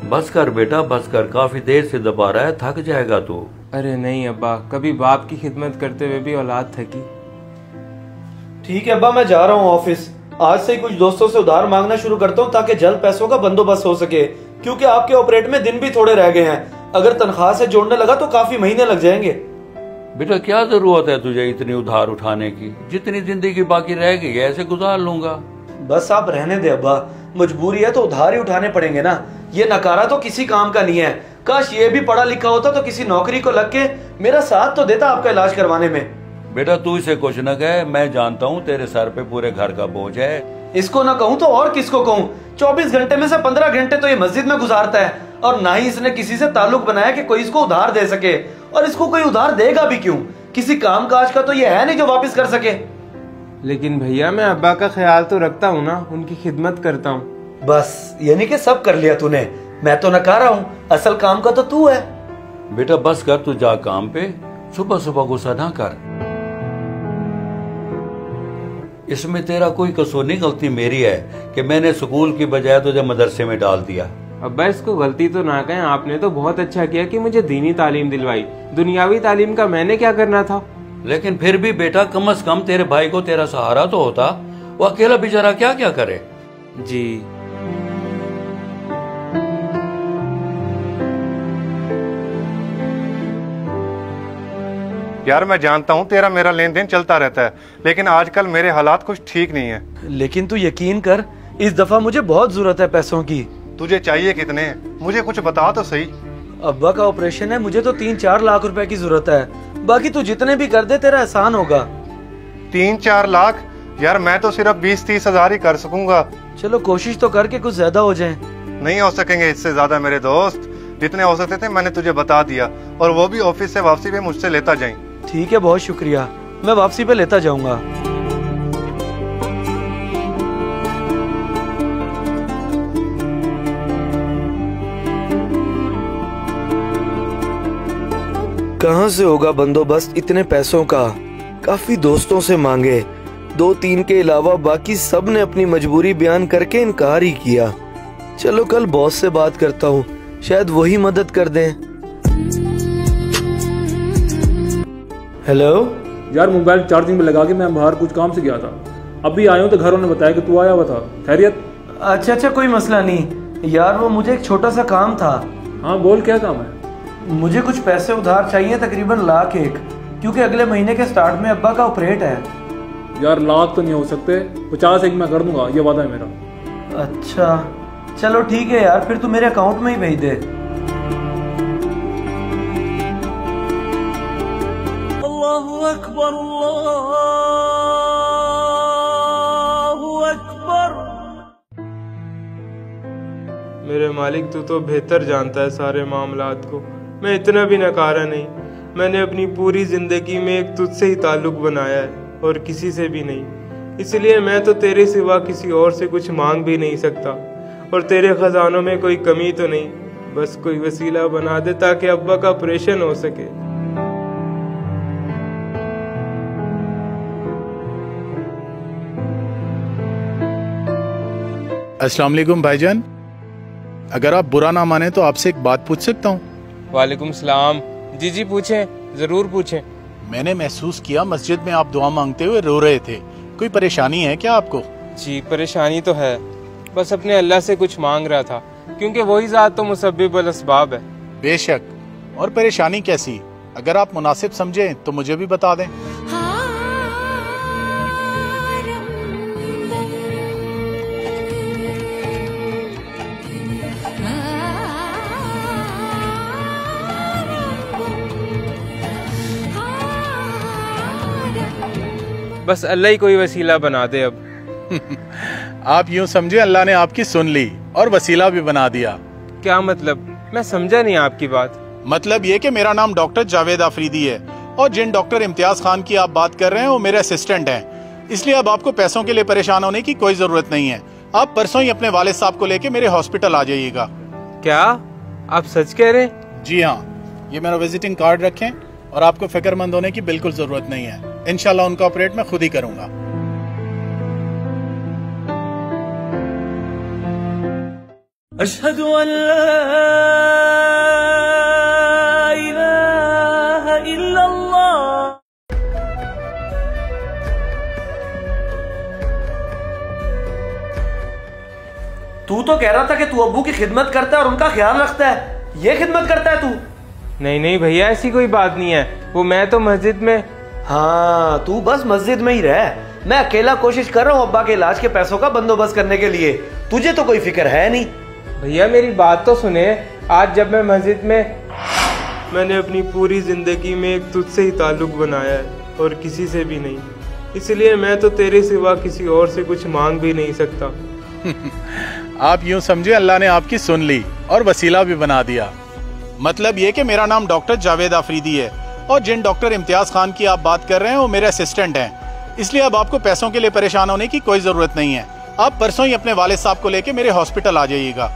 बस कर बेटा बस कर, काफी देर से दबा रहा है, थक जाएगा तू। अरे नहीं अब्बा, कभी बाप की खिदमत करते हुए भी औलाद थकी। ठीक है अब्बा, मैं जा रहा हूँ ऑफिस। आज से ही कुछ दोस्तों से उधार मांगना शुरू करता हूँ ताकि जल्द पैसों का बंदोबस्त हो सके, क्योंकि आपके ऑपरेट में दिन भी थोड़े रह गए हैं। अगर तनख्वाह से जोड़ने लगा तो काफी महीने लग जाएंगे। बेटा क्या जरूरत है तुझे इतनी उधार उठाने की, जितनी जिंदगी बाकी रह गई है ऐसे गुजार लूंगा। बस आप रहने दे अब्बा, मजबूरी है तो उधार ही उठाने पड़ेंगे ना। ये नकारा तो किसी काम का नहीं है। काश ये भी पढ़ा लिखा होता तो किसी नौकरी को लग के मेरा साथ तो देता आपका इलाज करवाने में। बेटा तू इसे कुछ न कहे, मैं जानता हूँ तेरे सर पे पूरे घर का बोझ है। इसको ना कहूँ तो और किसको कहूँ? 24 घंटे में से 15 घंटे तो ये मस्जिद में गुजारता है, और ना ही इसने किसी से ताल्लुक बनाया कि कोई इसको उधार दे सके। और इसको कोई उधार देगा भी क्यों? किसी काम काज का तो ये है नहीं जो वापस कर सके। लेकिन भैया मैं अब्बा का ख्याल तो रखता हूँ ना, उनकी खिदमत करता हूँ। बस यानी कि सब कर लिया तूने, मैं तो नकारा हूँ, असल काम का तो तू है। बेटा बस कर, तू जा काम पे, सुबह सुबह गुस्सा ना कर। इसमें तेरा कोई कसूर नहीं, गलती मेरी है कि मैंने स्कूल की बजाय तुझे मदरसे में डाल दिया। अब्बा इसको गलती तो ना कहें, आपने तो बहुत अच्छा किया कि मुझे दीनी तालीम दिलवाई। दुनियावी तालीम का मैंने क्या करना था? लेकिन फिर भी बेटा कम से कम तेरे भाई को तेरा सहारा तो होता। वो अकेला बेचारा क्या क्या करे। जी यार मैं जानता हूँ तेरा मेरा लेन देन चलता रहता है, लेकिन आजकल मेरे हालात कुछ ठीक नहीं है। लेकिन तू यकीन कर, इस दफा मुझे बहुत जरूरत है पैसों की। तुझे चाहिए कितने? मुझे कुछ बता तो सही। अब्बा का ऑपरेशन है, मुझे तो 3-4 लाख रुपए की जरूरत है। बाकी तू जितने भी कर दे तेरा एहसान होगा। 3-4 लाख? यार मैं तो सिर्फ 20-30 हजार ही कर सकूंगा। चलो कोशिश तो करके कुछ ज्यादा हो जाए। नहीं हो सकेंगे इससे ज्यादा मेरे दोस्त। जितने हो सकते थे मैंने तुझे बता दिया, और वो भी ऑफिस से वापसी पे मुझसे लेता जाए। ठीक है, बहुत शुक्रिया, मैं वापसी पे लेता जाऊंगा। कहाँ से होगा बंदोबस्त इतने पैसों का? काफी दोस्तों से मांगे, 2-3 के अलावा बाकी सब ने अपनी मजबूरी बयान करके इनकार ही किया। चलो कल बॉस से बात करता हूँ, शायद वही मदद कर दें। हेलो यार, मोबाइल चार्जिंग में लगा के मैं बाहर कुछ काम से गया था, अभी आया हूँ तो घर उन्होंने बताया कि तू आया हुआ था। खैरियत? अच्छा कोई मसला नहीं यार, वो मुझे एक छोटा सा काम था। हाँ बोल, क्या काम है? मुझे कुछ पैसे उधार चाहिए, तकरीबन 1 लाख, क्योंकि अगले महीने के स्टार्ट में अब्बा का ऑपरेट है। यार लाख तो नहीं हो सकते, 50 एक मैं कर दूंगा, ये वादा है मेरा। अच्छा चलो ठीक है यार, फिर तू मेरे अकाउंट में ही भेज दे। अल्लाहु अकबर, अल्लाहु अकबर। मेरे मालिक तू तो बेहतर जानता है सारे मामलात को। मैं इतना भी नकारा नहीं। मैंने अपनी पूरी जिंदगी में एक तुझसे ही ताल्लुक बनाया है और किसी से भी नहीं। इसलिए मैं तो तेरे सिवा किसी और से कुछ मांग भी नहीं सकता, और तेरे खजानों में कोई कमी तो नहीं। बस कोई वसीला बना दे ताकि अब्बा का ऑपरेशन हो सके। अस्सलाम वालेकुम भाईजान, अगर आप बुरा ना माने तो आपसे एक बात पूछ सकता हूँ? वालेकुम सलाम। जी पूछें, जरूर पूछें। मैंने महसूस किया मस्जिद में आप दुआ मांगते हुए रो रहे थे, कोई परेशानी है क्या आपको? जी परेशानी तो है, बस अपने अल्लाह से कुछ मांग रहा था, क्योंकि वही ज़ात तो मुसब्बिबुल अस्बाब है। बेशक, और परेशानी कैसी? अगर आप मुनासिब समझें तो मुझे भी बता दें। बस अल्लाह ही कोई वसीला बना दे अब। आप यूं समझे अल्लाह ने आपकी सुन ली और वसीला भी बना दिया। क्या मतलब? मैं समझा नहीं आपकी बात। मतलब ये कि मेरा नाम डॉक्टर जावेद आफरीदी है, और जिन डॉक्टर इम्तियाज खान की आप बात कर रहे हैं वो मेरे असिस्टेंट हैं। इसलिए अब आपको पैसों के लिए परेशान होने की कोई जरूरत नहीं है। आप परसों ही अपने वालिद साहब को लेके मेरे हॉस्पिटल आ जाइएगा। क्या आप सच कह रहे हैं? जी हाँ, ये मेरा विजिटिंग कार्ड रखें, और आपको फिक्रमंद होने की बिल्कुल जरूरत नहीं है। इंशाल्लाह उनका ऑपरेट मैं खुद ही करूंगा। अशहदु अल्ला इलाहा इल्लल्लाह। तू तो कह रहा था कि तू अब्बू की खिदमत करता है और उनका ख्याल रखता है, ये खिदमत करता है तू? नहीं नहीं भैया, ऐसी कोई बात नहीं है। वो मैं तो मस्जिद में। हाँ, तू बस मस्जिद में ही रह। मैं अकेला कोशिश कर रहा हूँ अब्बा के इलाज के पैसों का बंदोबस्त करने के लिए, तुझे तो कोई फिक्र है नहीं। भैया मेरी बात तो सुने। आज जब मैं मस्जिद में, मैंने अपनी पूरी जिंदगी में एक तुझसे ही ताल्लुक बनाया है और किसी से भी नहीं। इसलिए मैं तो तेरे सिवा किसी और से कुछ मांग भी नहीं सकता। आप यूं समझे अल्लाह ने आपकी सुन ली और वसीला भी बना दिया। मतलब ये कि मेरा नाम डॉक्टर जावेद आफरीदी है और जिन डॉक्टर इम्तियाज खान की आप बात कर रहे हैं वो मेरे असिस्टेंट हैं। इसलिए अब आपको पैसों के लिए परेशान होने की कोई जरूरत नहीं है। आप परसों ही अपने वालिद साहब को लेके मेरे हॉस्पिटल आ जाइएगा।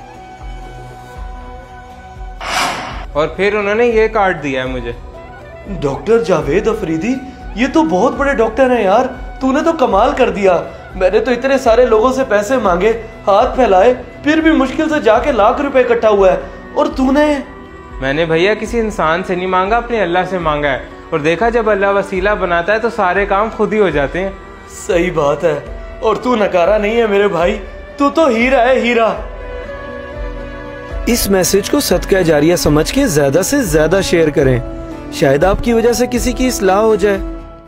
और फिर उन्होंने ये कार्ड दिया है मुझे। डॉक्टर जावेद अफरीदी, ये तो बहुत बड़े डॉक्टर हैं यार, तूने तो कमाल कर दिया। मैंने तो इतने सारे लोगों से पैसे मांगे, हाथ फैलाए, फिर भी मुश्किल से जाके लाख रुपए इकट्ठा हुआ है, और तूने? मैंने भैया किसी इंसान से नहीं मांगा, अपने अल्लाह से मांगा है। और देखा, जब अल्लाह वसीला बनाता है तो सारे काम खुद ही हो जाते हैं। सही बात है, और तू नकारा नहीं है मेरे भाई, तू तो हीरा है, हीरा। इस मैसेज को सदका जारिया समझ के ज्यादा से ज्यादा शेयर करें, शायद आपकी वजह से किसी की इस्लाह हो जाए।